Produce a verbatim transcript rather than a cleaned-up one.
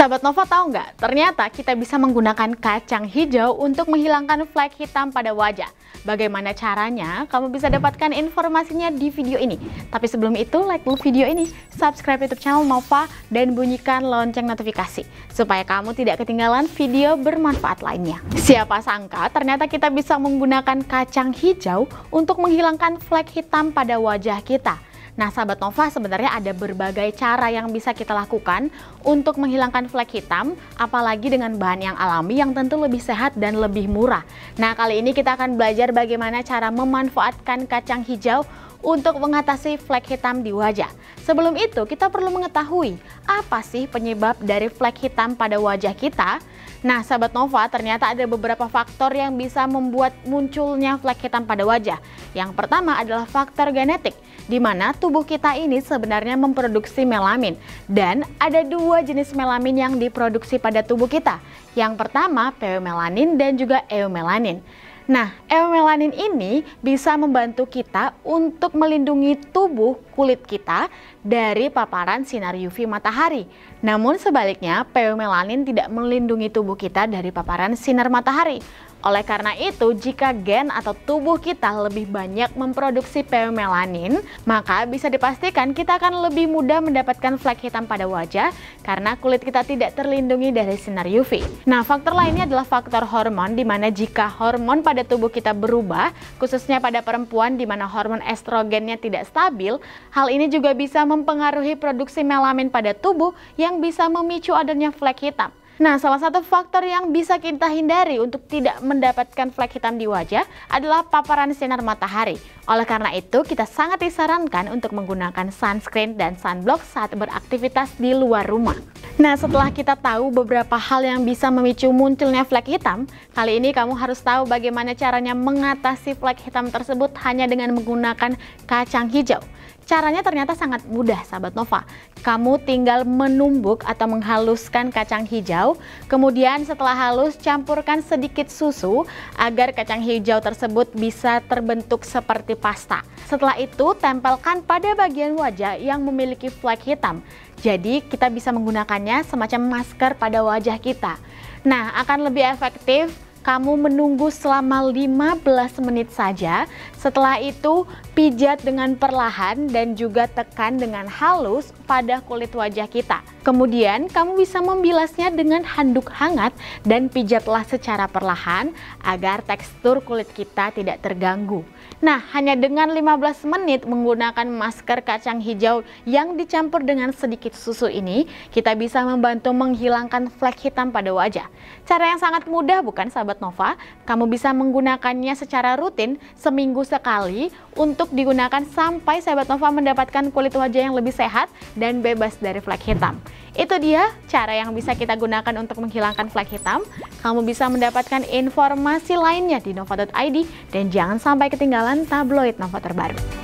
Sahabat Nova tahu nggak? Ternyata kita bisa menggunakan kacang hijau untuk menghilangkan flek hitam pada wajah. Bagaimana caranya? Kamu bisa dapatkan informasinya di video ini. Tapi sebelum itu, like dulu video ini, subscribe YouTube channel Nova, dan bunyikan lonceng notifikasi supaya kamu tidak ketinggalan video bermanfaat lainnya. Siapa sangka ternyata kita bisa menggunakan kacang hijau untuk menghilangkan flek hitam pada wajah kita. Nah, sahabat Nova, sebenarnya ada berbagai cara yang bisa kita lakukan untuk menghilangkan flek hitam, apalagi dengan bahan yang alami yang tentu lebih sehat dan lebih murah. Nah, kali ini kita akan belajar bagaimana cara memanfaatkan kacang hijau untuk mengatasi flek hitam di wajah. Sebelum itu, kita perlu mengetahui apa sih penyebab dari flek hitam pada wajah kita. Nah, sahabat Nova, ternyata ada beberapa faktor yang bisa membuat munculnya flek hitam pada wajah. Yang pertama adalah faktor genetik, di mana tubuh kita ini sebenarnya memproduksi melamin. Dan ada dua jenis melamin yang diproduksi pada tubuh kita. Yang pertama, peumelanin dan juga eumelanin. Nah, eumelanin ini bisa membantu kita untuk melindungi tubuh kulit kita dari paparan sinar U V matahari. Namun sebaliknya, peumelanin tidak melindungi tubuh kita dari paparan sinar matahari. Oleh karena itu, jika gen atau tubuh kita lebih banyak memproduksi peumelanin, maka bisa dipastikan kita akan lebih mudah mendapatkan flek hitam pada wajah karena kulit kita tidak terlindungi dari sinar U V. Nah, faktor lainnya adalah faktor hormon, di mana jika hormon pada tubuh kita berubah, khususnya pada perempuan di mana hormon estrogennya tidak stabil, hal ini juga bisa mempengaruhi produksi melamin pada tubuh yang bisa memicu adanya flek hitam. Nah, salah satu faktor yang bisa kita hindari untuk tidak mendapatkan flek hitam di wajah adalah paparan sinar matahari. Oleh karena itu, kita sangat disarankan untuk menggunakan sunscreen dan sunblock saat beraktivitas di luar rumah. Nah, setelah kita tahu beberapa hal yang bisa memicu munculnya flek hitam, kali ini kamu harus tahu bagaimana caranya mengatasi flek hitam tersebut hanya dengan menggunakan kacang hijau. Caranya ternyata sangat mudah, sahabat Nova. Kamu tinggal menumbuk atau menghaluskan kacang hijau, kemudian setelah halus campurkan sedikit susu agar kacang hijau tersebut bisa terbentuk seperti pasta. Setelah itu tempelkan pada bagian wajah yang memiliki flek hitam. Jadi kita bisa menggunakannya semacam masker pada wajah kita. Nah, akan lebih efektif kamu menunggu selama lima belas menit saja. Setelah itu pijat dengan perlahan dan juga tekan dengan halus pada kulit wajah kita. Kemudian kamu bisa membilasnya dengan handuk hangat dan pijatlah secara perlahan agar tekstur kulit kita tidak terganggu. Nah, hanya dengan lima belas menit menggunakan masker kacang hijau yang dicampur dengan sedikit susu ini, kita bisa membantu menghilangkan flek hitam pada wajah. Cara yang sangat mudah bukan, sahabat Nova? Kamu bisa menggunakannya secara rutin seminggu sekali untuk digunakan sampai sahabat Nova mendapatkan kulit wajah yang lebih sehat dan bebas dari flek hitam. Itu dia cara yang bisa kita gunakan untuk menghilangkan flek hitam. Kamu bisa mendapatkan informasi lainnya di nova dot i d dan jangan sampai ketinggalan tabloid Nova terbaru.